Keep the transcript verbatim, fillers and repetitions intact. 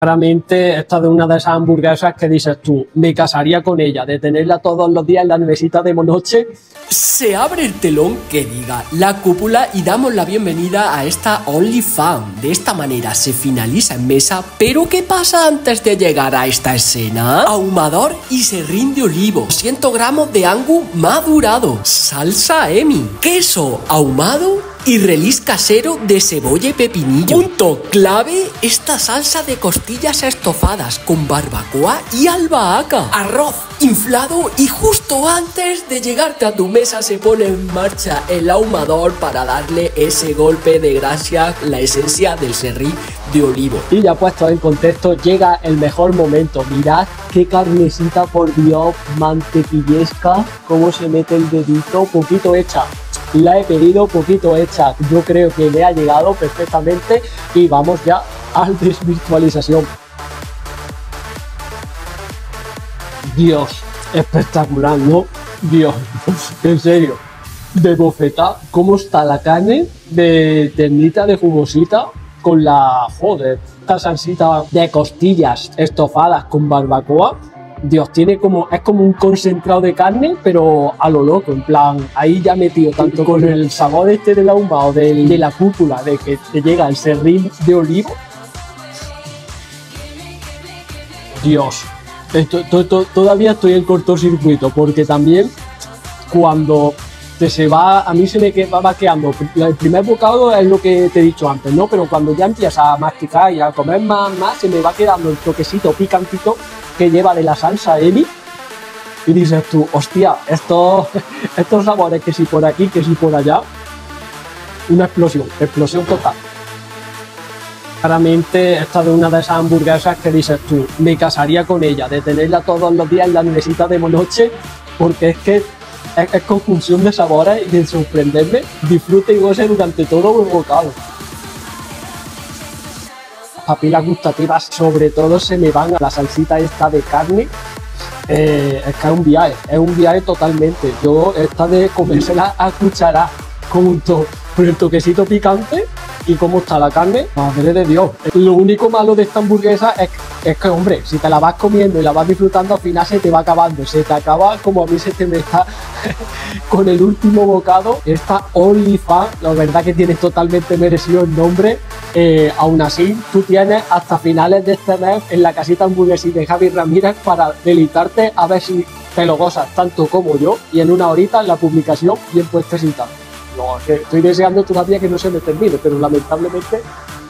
Claramente esta es una de esas hamburguesas que dices tú, me casaría con ella, de tenerla todos los días en la mesita de noche. Se abre el telón que diga la cúpula y damos la bienvenida a esta OnlyFans. De esta manera se finaliza en mesa, pero ¿qué pasa antes de llegar a esta escena? Ahumador y serrín de olivo, doscientos gramos de angus madurado, salsa Emi, queso ahumado y release casero de cebolla y pepinillo. Punto clave, esta salsa de costillas estofadas con barbacoa y albahaca. Arroz inflado y justo antes de llegarte a tu mesa se pone en marcha el ahumador para darle ese golpe de gracia, la esencia del serrín de olivo. Y ya puesto en contexto, llega el mejor momento. Mirad qué carnecita, por Dios, mantequillesca, cómo se mete el dedito, poquito hecha. La he pedido poquito hecha, yo creo que me ha llegado perfectamente y vamos ya a la desvirtualización. Dios, espectacular, ¿no? Dios, en serio, de bofeta, ¿cómo está la carne de ternita, de jugosita, con la, joder, esta salsita de costillas estofadas con barbacoa? Dios, tiene como, es como un concentrado de carne, pero a lo loco, en plan, ahí ya metido tanto con el sabor este del ahumado, del, de la cúpula, de que te llega el serrín de olivo. Dios, esto, to, to, todavía estoy en cortocircuito, porque también cuando te se va, a mí se me va vaqueando, el primer bocado es lo que te he dicho antes, ¿no? Pero cuando ya empiezas a masticar y a comer más, más, se me va quedando el toquecito picantito que lleva de la salsa Emi y dices tú, hostia, estos, estos sabores que si por aquí, que si por allá, una explosión, explosión total. Claramente esta es una de esas hamburguesas que dices tú, me casaría con ella, de tenerla todos los días en la mesita de noche, porque es que es, es conjunción de sabores y de sorprenderme, disfrute y goce durante todo el bocado. Papilas gustativas sobre todo se me van a la salsita esta de carne, eh, es que es un viaje, es un viaje totalmente. Yo esta de comérsela a cucharar con, un to, con el toquecito picante y cómo está la carne, madre de Dios. Lo único malo de esta hamburguesa es, es que, hombre, si te la vas comiendo y la vas disfrutando, al final se te va acabando, se te acaba como a mí se te me está con el último bocado. Esta OnlyFans, la verdad que tiene totalmente merecido el nombre. Eh, aún así, tú tienes hasta finales de este mes en la casita hamburguesita de Javi Ramírez para deleitarte, a ver si te lo gozas tanto como yo, y en una horita en la publicación bien puestecita. No, es que estoy deseando todavía que no se me termine, pero lamentablemente